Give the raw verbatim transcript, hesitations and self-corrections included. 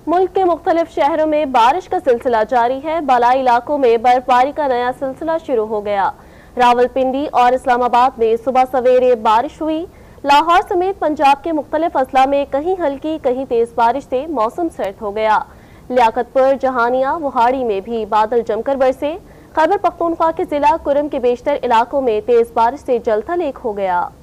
मुल्क के मुख्तलिफ शहरों में बारिश का सिलसिला जारी है। बालाई इलाकों में बर्फबारी का नया सिलसिला शुरू हो गया। रावलपिंडी और इस्लामाबाद में सुबह सवेरे बारिश हुई। लाहौर समेत पंजाब के मुख्तलिफ अजला में कहीं हल्की कहीं तेज बारिश से मौसम सर्द हो गया। लियाकतपुर, जहानिया, वुहाड़ी में भी बादल जमकर बरसे। खैबर पख्तूनख्वा के जिला कुरम के बेशतर इलाकों में तेज बारिश से जलथल एक हो गया।